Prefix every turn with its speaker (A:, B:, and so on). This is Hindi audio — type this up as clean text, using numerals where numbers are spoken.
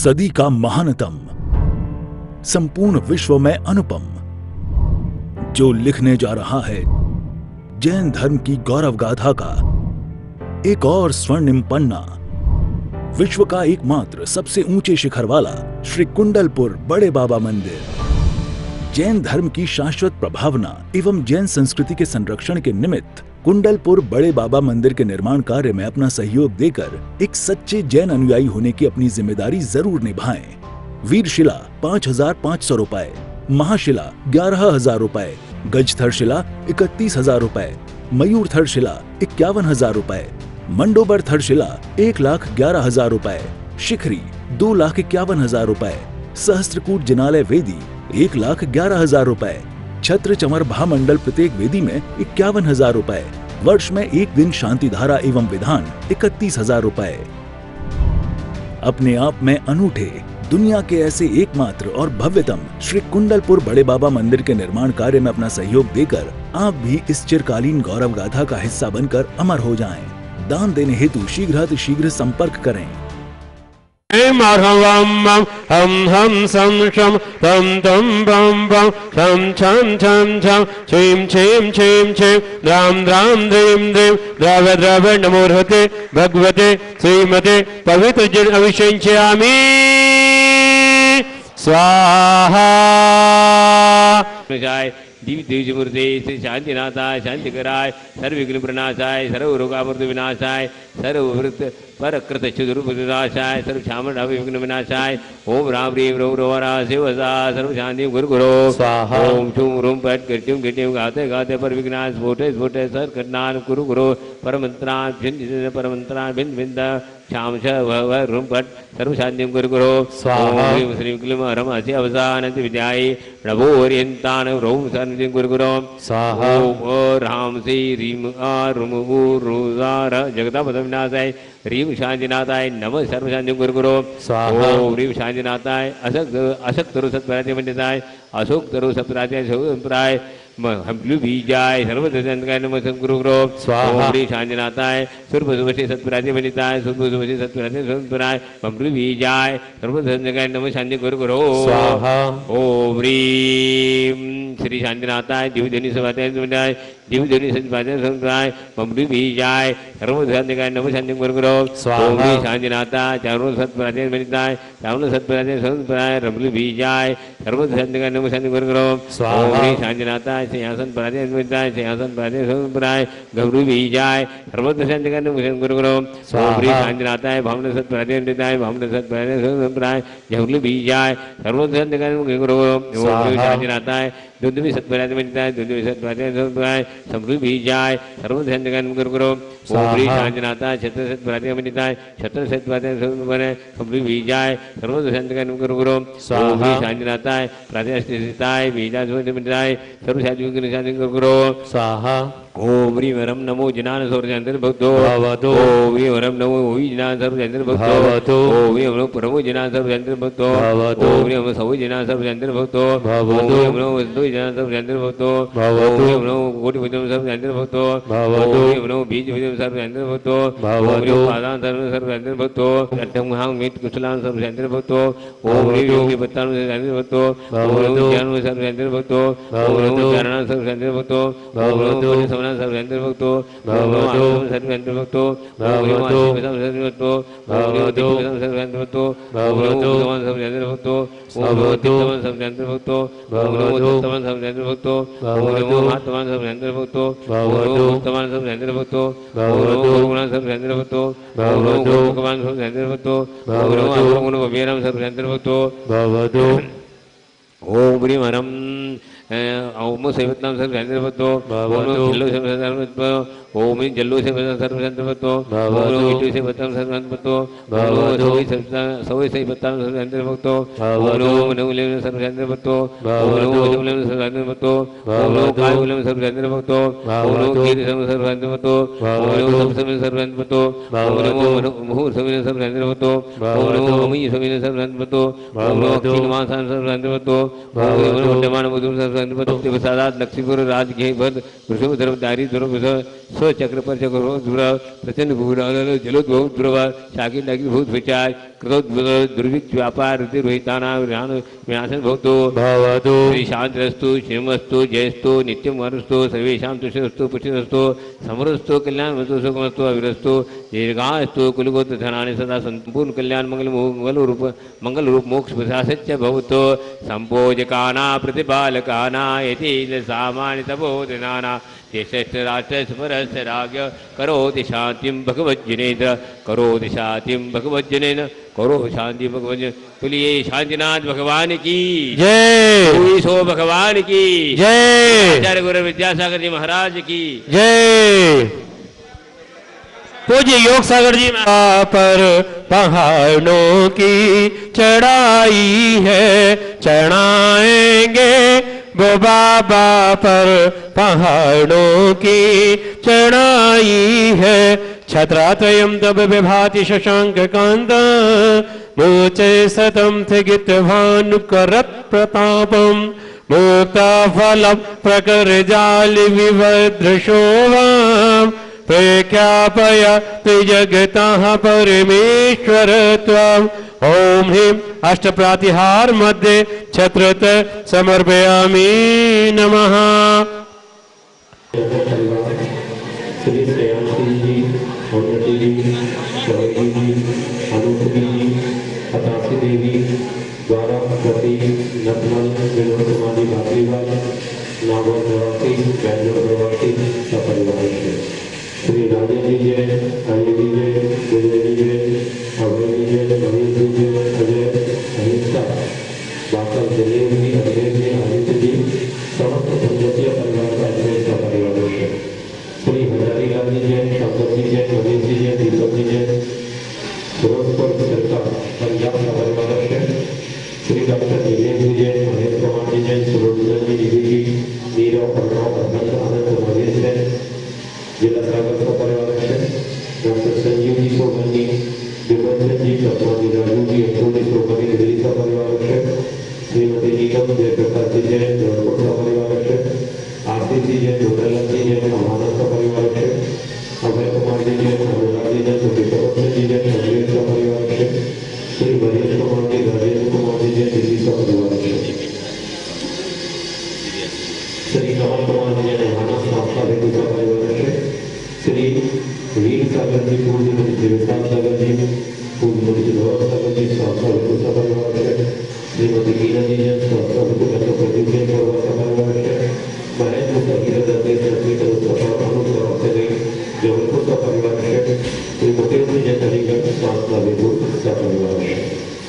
A: सदी का महानतम, संपूर्ण विश्व में अनुपम, जो लिखने जा रहा है जैन धर्म की गौरव गाथा का एक और स्वर्णिम पन्ना। विश्व का एकमात्र सबसे ऊंचे शिखर वाला श्री कुंडलपुर बड़े बाबा मंदिर, जैन धर्म की शाश्वत प्रभावना एवं जैन संस्कृति के संरक्षण के निमित्त कुंडलपुर बड़े बाबा मंदिर के निर्माण कार्य में अपना सहयोग देकर एक सच्चे जैन अनुयायी होने की अपनी जिम्मेदारी जरूर निभाएं। वीरशिला 5,500 रुपए, महाशिला 11,000 रुपए, गजथर शिला 31,000 रुपए, मयूरथर शिला 51,000 रुपए, मंडोबर थर शिला 1,11,000 रुपए, शिखरी 2,51,000 रुपए, सहस्त्रकूट जिनालय वेदी 1,11,000 रुपए, छत्र चमर भामंडल प्रत्येक वेदी में 51,000 रुपए, वर्ष में एक दिन शांति धारा एवं विधान 31,000 रुपए। अपने आप में अनूठे, दुनिया के ऐसे एकमात्र और भव्यतम श्री कुंडलपुर बड़े बाबा मंदिर के निर्माण कार्य में अपना सहयोग देकर आप भी इस चिरकालीन गौरव गाथा का हिस्सा बनकर अमर हो जाएं। दान देने हेतु शीघ्र संपर्क करें।
B: हम सम शम तम तम बम बम छम छम छम छम छीम छीम छीम छीम द्राम द्राम द्रीम द्रीम द्रव द्रव नमोर्हते भगवते श्रीमते पवित्र जन अभिषेचयामि स्वाहा। दिव्य तेज मूर्ते श्री शांतिनाथाय शांतिकराय सर्वविघ्न प्रणाशाय सर्वरोगामृत विनाशाय सर्ववृत परकृत चतुर्भुज विनाशाय सर्वक्षामण विघ्न विनाशाय ओम राम ह्रीं ह्रौं ह्रौरा शिवसा सर्वशांति गुरु गुरो स्वाहा। ओम चूम रूम पट कृत्युम कृत्युम गाते गाते पर विघ्नान स्फोटे स्फोटे सर कटनान गुरु गुरो परमंत्रान भिन्न परमंत्रान भिन्न भिन्न श्याम छ व रूम पट सर्वशांति गुरु गुरो स्वाहा। ओम श्री क्लीम हरम हसि अवसानंत विद्याय नभो ओरियंतान रोम शांति गुरु गुरो स्वाहा। ओम राम से रीम आ रुम उ रुजार जगदापद विनाशाय रीम शांतिनाथाय नमः सर्वशांति गुरु गुरो स्वाहा। ओम रीम शांतिनाथाय अशक्त तरु सत्पराय मंडिताय अशोक तरु सत्पराय संप्राय हमलु बीजाय सर्वदंतकाय नमः गुरु गुरो स्वाहा। ओम रीम शांतिनाथाय सुरभुवशी सत्पराय मंडिताय सुरभुवशी सत्पराय संप्राय हमलु बीजाय सर्वदंतकाय नमः शांति गुरु गुरो स्वाहा। ओम रीम श्री शांतिनाथाय दिव्यधनि सभाय मंडिताय दिव्यधनि सत्पराय संप्राय हमलु बीजाय सर्वदंतकाय नमः शांति गुरु गुरो स्वाहा। ओम रीम शांतिनाथाय चारों सत्पराय मंडिताय चारों सत्पराय संप्राय हमलु बीजाय सर्वदंतकाय नमः शांति गुरु गुरो स्वाहा। ओम रीम शांतिनाथाय सिंहासन पराजय मिलताय सिंहासन पराजय संप्राय गौरी बीजाय सर्वत्र शांति का गुरु गुरु स्वाहा। शांतिनाथाय भावना सत पराजय मिलताय भावना सत पराजय संप्राय गौरी बीजाय सर्वत्र शांति का गुरु गुरु शांतिनाथाय दुर्दवी सत पराजय मिलताय दुर्दवी सत पराजय संप्राय समृद्धि बीजाय सर्वत्र शांति का गुरु गुरु ओम शांतिनाथाय छत्र सत पराजय मिलताय छत्र सत पराजय संप्राय समृद्धि बीजाय सर्वत्र शांति का गुरु गुरु स्वाहा। शांतिनाथाय प्रातः स्थिताय बीजा मिलताय सर्व शांति गुरु स्वाहा। ओम ह्रीं वरम नमो जिनान सर्वजंतर भक्तो भवतो। ओम ह्रीं वरम नमो ओहि जिनान सर्वजंतर भक्तो भवतो। ओम ह्रीं वरम परमो जिनान सर्वजंतर भक्तो भवतो। ओम ह्रीं वरम सवो जिनान सर्वजंतर भक्तो भवतो। ओम ह्रीं वरम दो जिनान सर्वजंतर भक्तो भवतो। ओम ह्रीं वरम कोटि भुजम सर्वजंतर भक्तो भवतो। ओम ह्रीं वरम बीज भुजम सर्वजंतर भक्तो भवतो। ओम ह्रीं पादान सर्वजंतर भक्तो अट्ठम हां मित कुशलान सर्वजंतर भक्तो। ओम ह्रीं योगी पत्तान सर्वजंतर भक्तो भवतो। ज्ञान सर्वजंतर भक्तो भवतो। चरण सर्वजंतर भक्तो भवतो। सर्वजंतर भक्तो भवतो। सर्वजंतर भक्तो भवतो। सर्वजंतर भक्तो भवतो। सर्वजंतर भक्तो भवतो। सर्वजंतर भक्तो भवतो। सर्वजंतर भक्तो भवतो। सर्वजंतर भक्तो भवतो। महात्मा सर्वजंतर भक्तो भवतो। उत्तम सर्वजंतर भक्तो भवतो। गुण सर्वजंतर भक्तो भवतो। भगवान सर्वजंतर भक्तो भवतो। गुण वीरम सर्वजंतर भक्तो भवतो। ओम ह्रीं वरम ओम सेवतनाम सर्वजंतर भक्तो भवतो। जल्लो सर्वजंतर भक्तो ओम ह्रीं जल्लो सर्वजंतर भक्तो भवतो। विटु सेवतनाम सर्वजंतर भक्तो भवतो। सवै सेवतनाम सर्वजंतर भक्तो भवतो। नवले सर्वजंतर भक्तो भवतो। नवले सर्वजंतर भक्तो भवतो। कायले सर्वजंतर भक्तो भवतो। कीर सर्वजंतर भक्तो भवतो। सब सर्वजंतर भक्तो भवतो। मुहूर्त सर्वजंतर भक्तो भवतो। मई सर्वजंतर भक्तो भवतो। तीन मास सर्वजंतर भक्तो भवतो। वर्तमान मधुर सर्वजंतर लक्ष्मीपुर राजघे भद वृषभ धर्मधारी ध्रुव स्वचक्र पर चक्र ध्रुव प्रचंड भूराल जलोद्भव ध्रुव शाकिर डाकिर भूत विचार दुर्भिक्ष व्यापार ऋतिरोहितानां विनाशन भवतु श्री शांतिरस्तु श्रीमस्तु जयस्तु नित्यं वरस्तु सर्वेषां तुष्टिरस्तु पुष्टिरस्तु समृद्धस्तु कल्याणमस्तु सुखमस्तु अविरस्तु दीर्घास्तु कुलगोत्र धनानि सदा संपूर्ण कल्याण मंगल रूप मोक्ष प्रसाद भवतु संपोजकाना प्रतिपालकाना यति सामान्य तपोधनाना श्रेष्ठ राष्ट्र स्मरस्य राज्ञ करोति शांतिं भगवज्जनेन्द्र करोति शांतिं भगवज्जनेन्द्र करो शांति भगवज्जन। बोलिए शांतिनाथ भगवान की जय, सो भगवान की जय, आचार्य गुरु विद्यासागर जी महाराज की
C: जय। पूज्य योग सागर जी पर पहाड़ों की चढ़ाई है, चढ़ाएंगे वो बाबा पर पहाड़ों की चढ़ाई है। छत्रात्रयं तब विभाति शशांक कांता मोचे सतम थिगित भानुकरत प्रतापम मुक्ता फल प्रकर जाल विवदृशोवाम प्रेख्यापय जगतः परमेश्वरत्वम्। ओम ह्रीं अष्टप्रातिहार मध्ये छत्रत समर्पयामि नमः।
D: श्री श्रेयांशी जी, उन्नति जी, शबरी जी, अनुपति जी, हताशी देवी द्वारा प्रति नकमल विनोद कुमारी भागीवाल नागौर प्रवासी बैंगलोर प्रवासी सपरिवार श्री राजे जी जय, अनिल जी जय, गुजर जी जय, अभय जी जय, मनीष जी जय, अजय अहिंसा बाकर दिलीप जी, अजय जी, आदित्य जी, समस्त पंचायती परिवार का अजय सपरिवार श्री हजारी लाल जी जय, शंकर जी जय, मनीष जी जय, दीपक जी जय, फिरोजपुर सरकार पंजाब का परिवार है श्री डॉक्टर नीलेश जी जय, महेश कुमार जी जय, सुलोचना जी, दीदी जी, नीरव अर्णव अरविंद आनंद महेश जय, जिला सागर का परिवार है डॉक्टर संजीव जी सोमनी, दिग्विजय जी, सतवानी राजू जी, अंशुमनी सोमनी दिल्ली का परिवार है श्रीमती नीलम जयप्रकाश जी जय, जौनपुर का परिवार है आरती जी जय, जोधलाल जी जय, हमारा का परिवार है अभय कुमार जी जय, अनुराग जी जय, सुरेश जी जय, अमरीश का परिवार है श्री महेश कुमार जी, राजेंद्र कुमार जी जय, दिल्ली का परिवार है श्री कमल कुमार जी जय, हमारा संस्था हेतु का परिवार है श्री वीर सागर जी, पूज्य देवतान सागर जी, पूज्य गौरव सागर जी, संस्था हेतु का परिवार है श्रीमती गीता जी जय, संस्था हेतु प्रदीप जय का परिवार है महेंद्र सकीर दत्ते संगीत जबलपुर का परिवार है श्री मुकेश जी जय, अलीगढ़ संस्था हेतु का परिवार है।